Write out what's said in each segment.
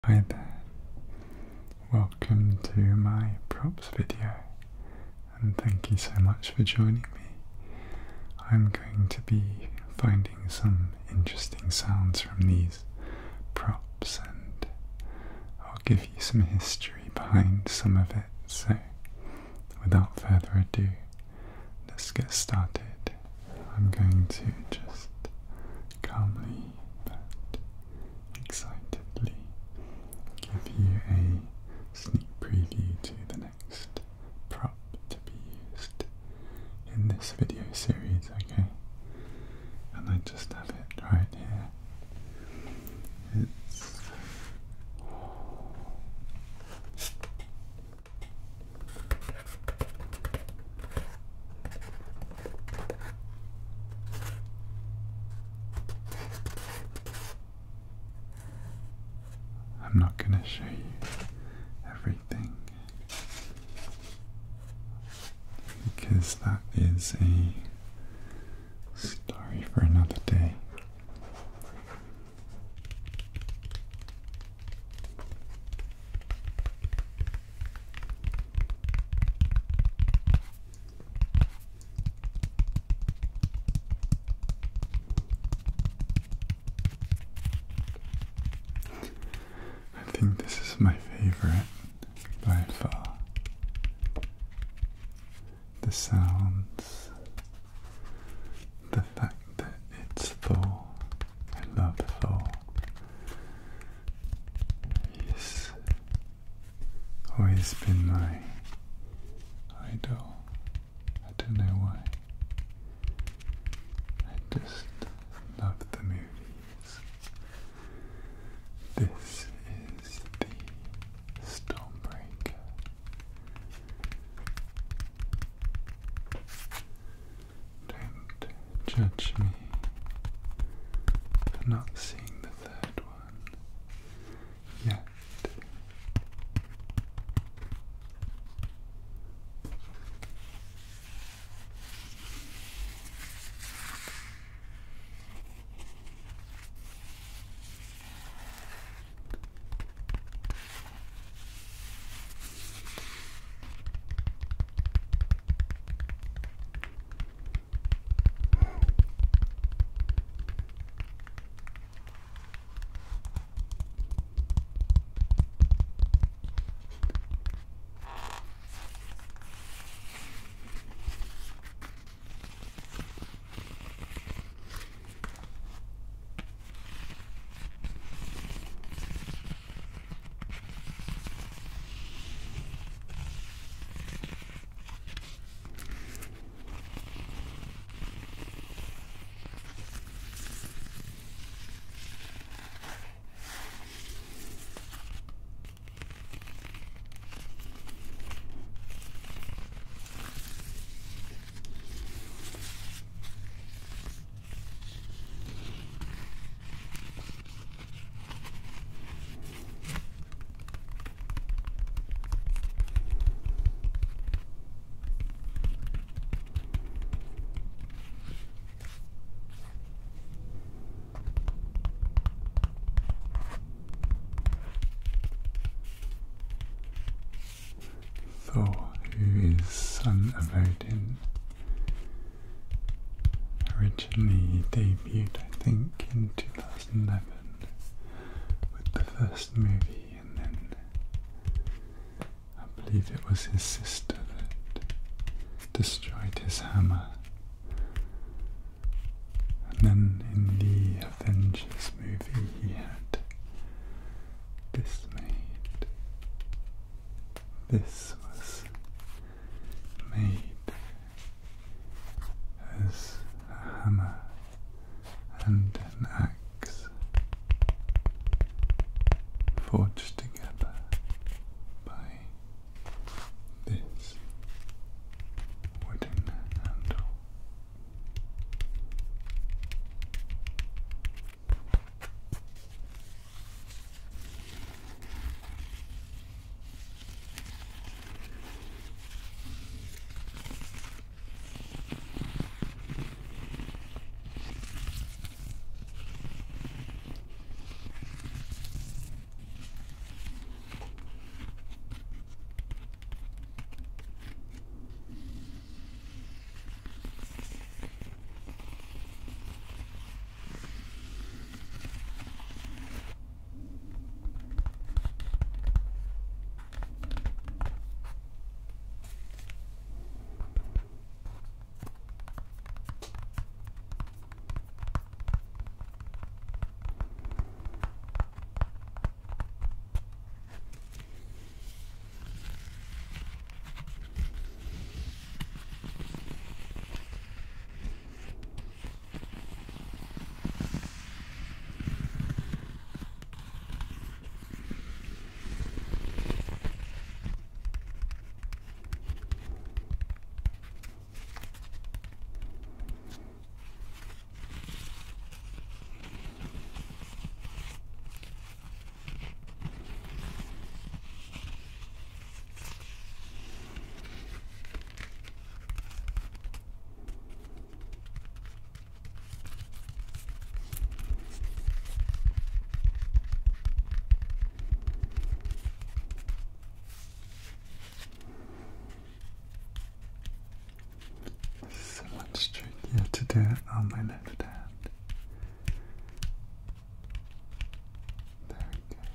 Hi there, welcome to my props video and thank you so much for joining me. I'm going to be finding some interesting sounds from these props and I'll give you some history behind some of it, so without further ado, let's get started. I'm going to just calmly but excitedly give you a sneak preview to the next prop to be used in this video series, okay? And I just have it right here. I'm not going to show you everything because that is a story for another day. I think this is my favorite by far. The sounds, the fact that it's Thor, I love Thor. He's always been my idol. I don't know why. I just love the movies. This is the Stormbreaker. Don't judge me for not seeing the third one yet. Thor, who is son of Odin, originally debuted, I think, in 2011 with the first movie, and then I believe it was his sister that destroyed his hammer. And then in the Avengers movie he had this made. This was made as a hammer and an axe forged together by this wooden handle. do it on my left hand. There we go.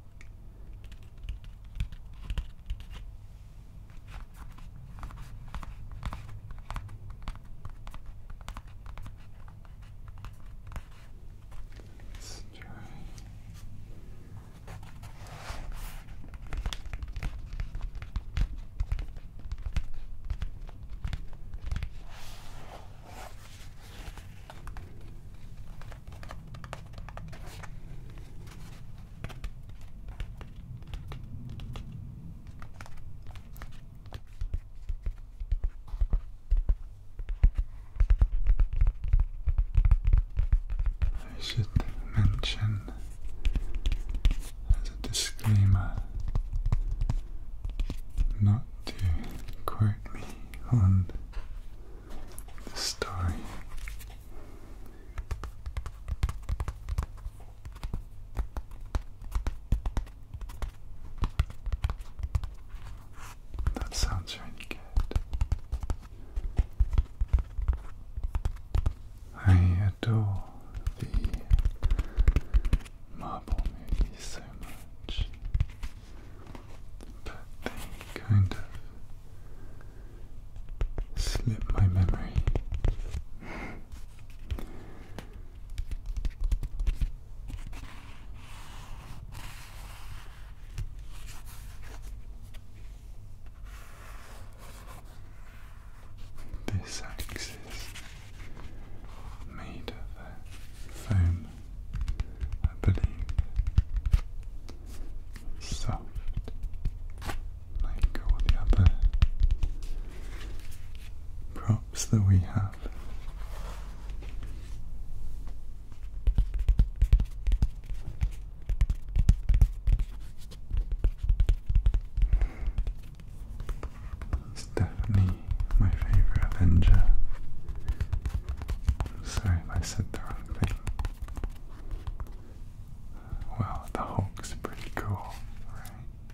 Let's try. I should mention as a disclaimer not to quote me on the story. That sounds really good. I adore the Marvel movies so much, but they kind of slip my memory. This axe is made of foam, I believe. Soft, like all the other props that we have. It's definitely my favourite Avenger. Sorry if I said the wrong thing. Well, the Hulk's pretty cool, right?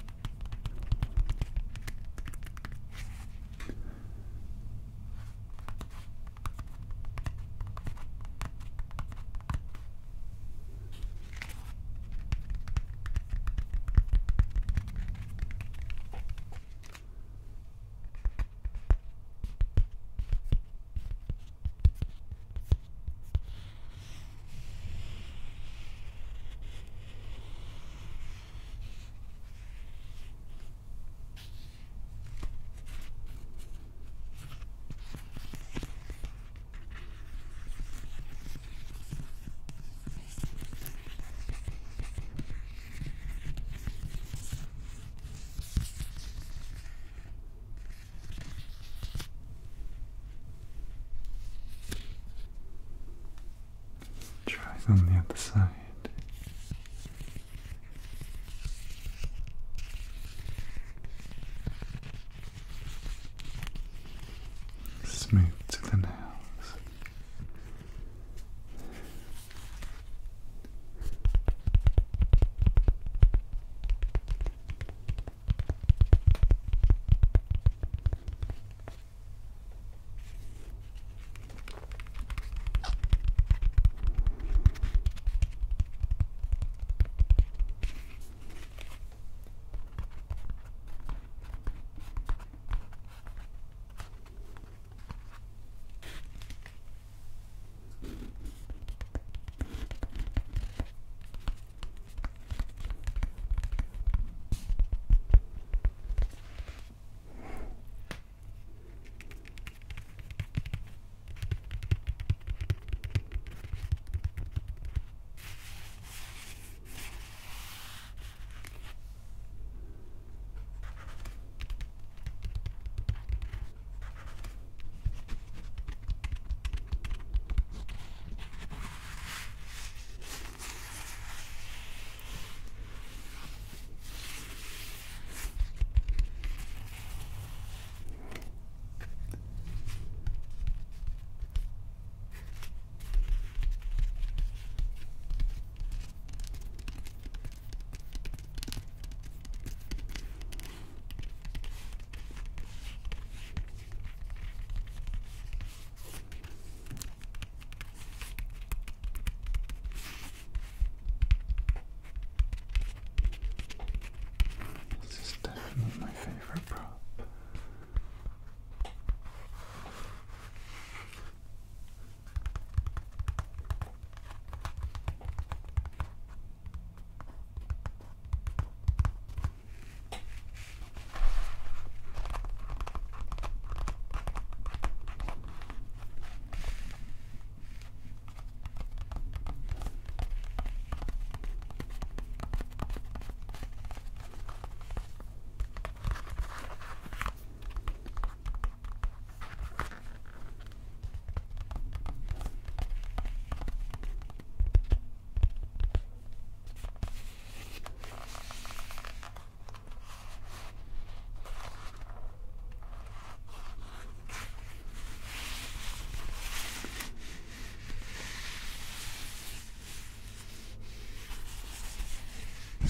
Try it on the other side. Smooth to the nails.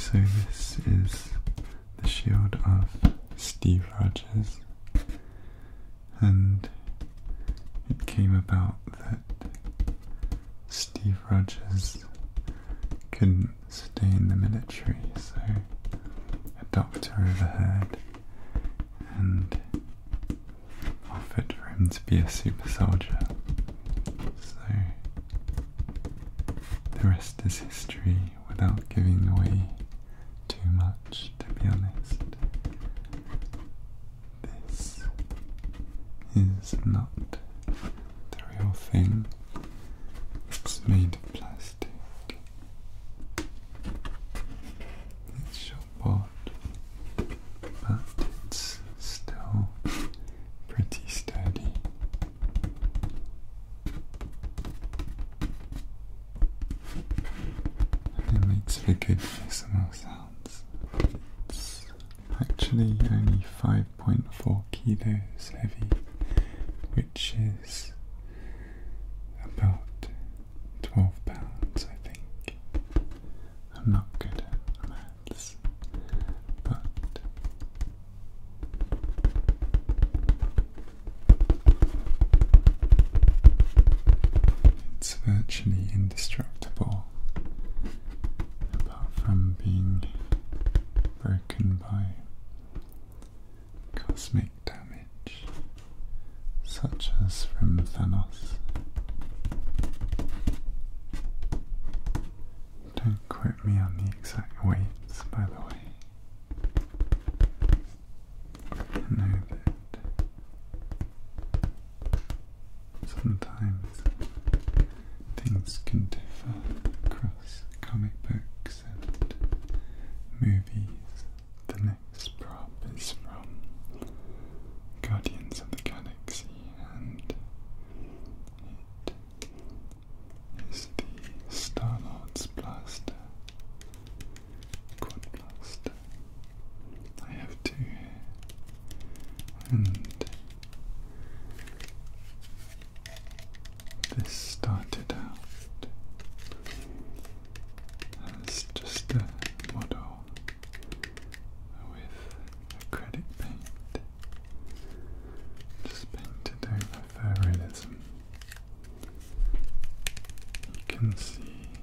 So this is the shield of Steve Rogers, and it came about that Steve Rogers couldn't stay in the military, so a doctor overheard and offered for him to be a super soldier. So the rest is history, without giving away too much, to be honest. This is not the real thing. It's made of plastic. It's short-bought, but it's still pretty sturdy. And it makes for good ASMR sounds. It's actually only 5.4 kilos heavy, which is about 12 pounds, I think. I'm not good at maths, but it's virtually indestructible, apart from being broken by cosmic damage, such as from Thanos. Don't quote me on the exact weights, by the way. I know that sometimes things can differ across comic books and movies. The next prop is from Guardians of the Galaxy, and it is the Star-Lord's blaster, quad blaster. I have two here, and this started out as just a model with acrylic paint, just painted over for realism. You can see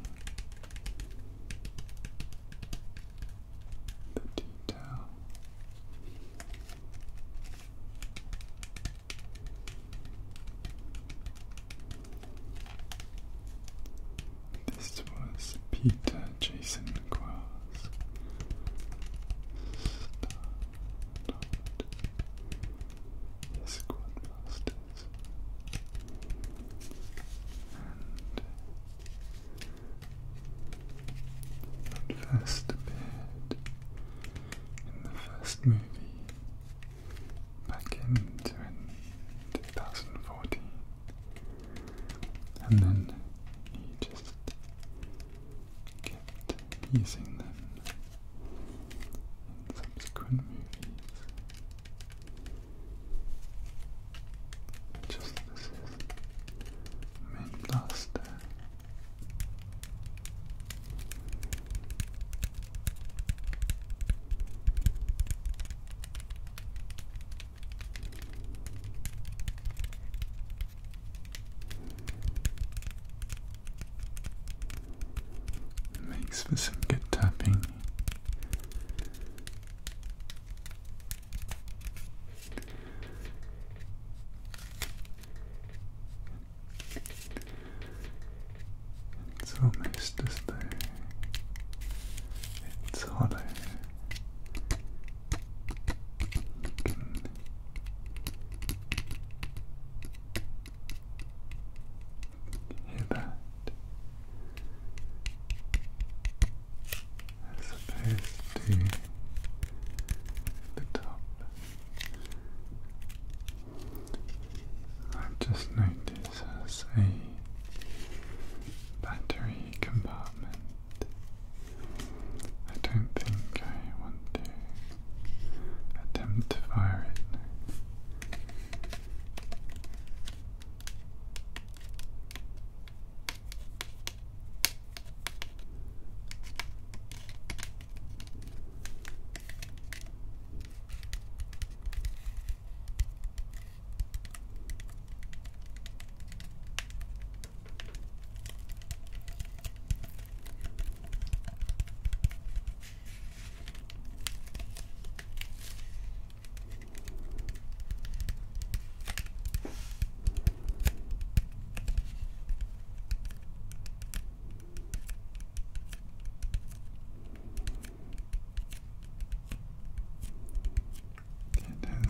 the detail. This was Peter Jason Quill's his quad blasters, and it first appeared in the first movie back in 2014, and then he just kept using them in subsequent movies. Just this is main blaster. Makes for some good tapping. It's almost as though it's hollow. You can hear that.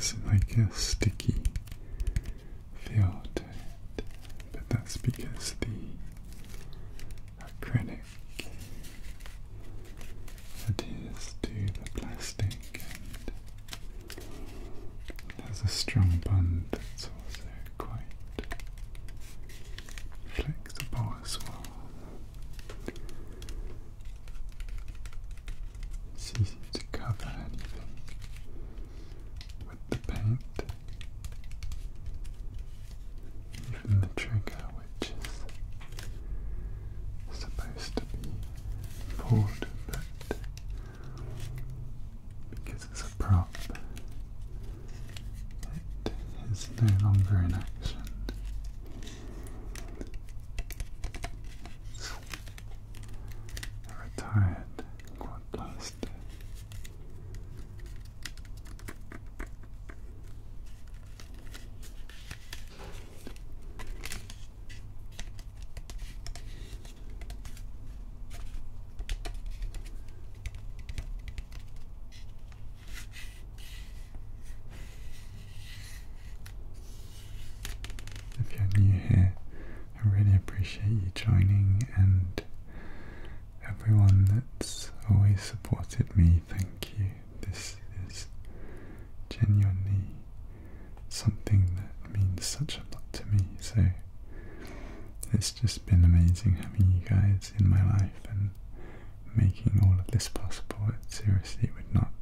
has like a sticky feel to it, but that's because the acrylic adheres to the plastic and has a strong bond that's also quite flexible as well. It's easy to cover anything with the paint, even the trigger, which is supposed to be pulled, but because it's a prop, it is no longer in action. It's a retired quad blaster. If you're new here, I really appreciate you joining, and everyone that's always supported me, thank you. This is genuinely something that means such a lot to me, so it's just been amazing having you guys in my life and making all of this possible. Seriously, it would not